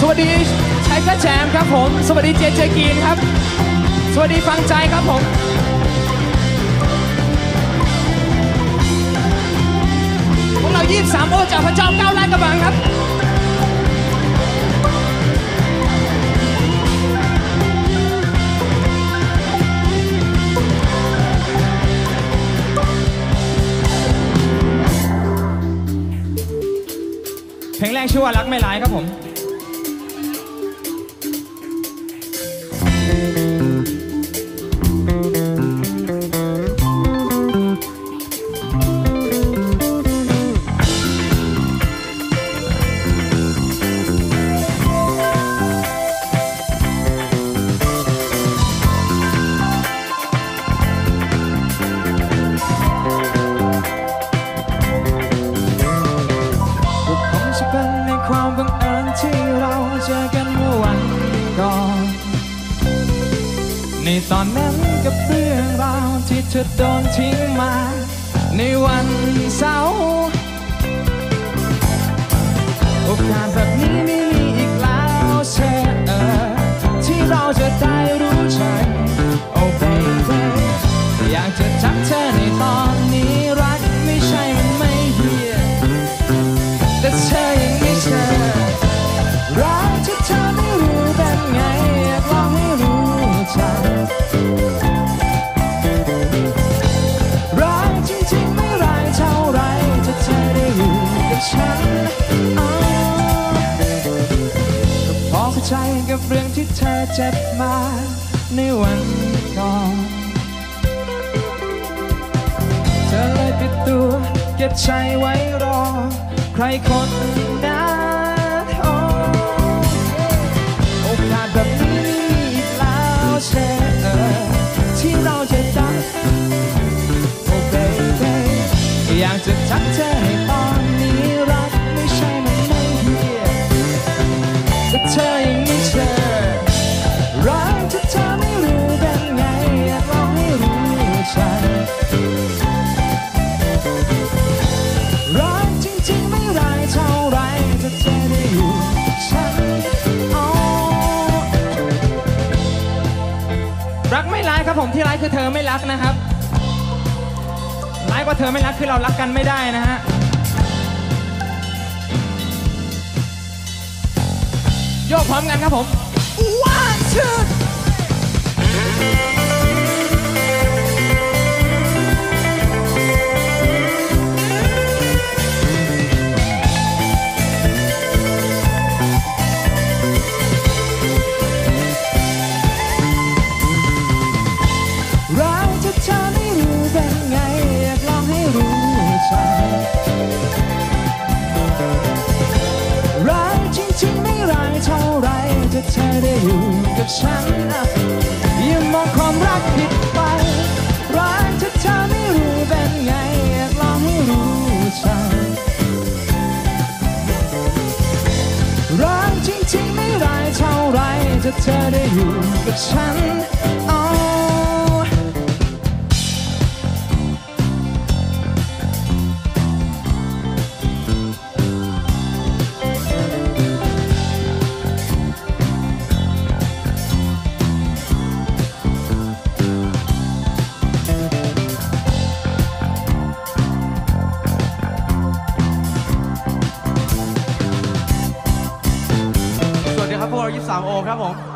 วัสดีชัยกระแจมครับผมสวัสดีเจเจกีนครับสวัสดีฟังใจครับผมพวกเรา23โอจากพระจอม9 ลาดกระบังครับเพลงแรกชื่อว่ารักไม่ร้ายครับผมความบังเอิญที่เราเจอกันเมื่อวันก่อนในตอนนั้นกับเรื่องราวที่เธอโดนทิ้งมาในวันเสาร์โอกาสแบบนี้ไม่มีอีกแล้วใช่ที่เราจะได้รู้ใจโอ้ baby อยากจะทักเธอในตอนนี้รักไม่ใช่มันไม่เฮียแต่เธอยังไม่เชื่อรักที่เธอไม่รู้เป็นไงอยากลองให้รู้จักรักจริงๆไม่ร้ายเท่าไรถ้าเธอได้อยู่กับฉันก็พอเข้าใจกับเรื่องที่เธอเจ็บมาในวันก่อนเธอเลยปิดตัวเก็บใจไว้รอใครคนนั้นโอกาสแบบนี้ไม่มีอีกแล้วใช่ที่เราจะได้โอ้ baby อยากจะทักเธอให้ตอนนี้รักไม่ใช่มันไม่เฮียแต่เธอยังไม่เชื่อรักที่เธอไม่รู้เป็นไงอยากลองให้รู้จักรักไม่ร้ายครับผมที่ร้ายคือเธอไม่รักนะครับร้ายกว่าเธอไม่รักคือเรารักกันไม่ได้นะฮะโยกพร้อมกันครับผม one twoรักจริงๆไม่ร้ายเท่าไรถ้าเธอได้อยู่กับฉันอย่ามองความรักผิดไปรักถ้าเธอไม่รู้เป็นไงอยากลองให้รู้จักรักจริงๆไม่ร้ายเท่าไรถ้าเธอได้อยู่กับฉันพวกเรา23โอครับผม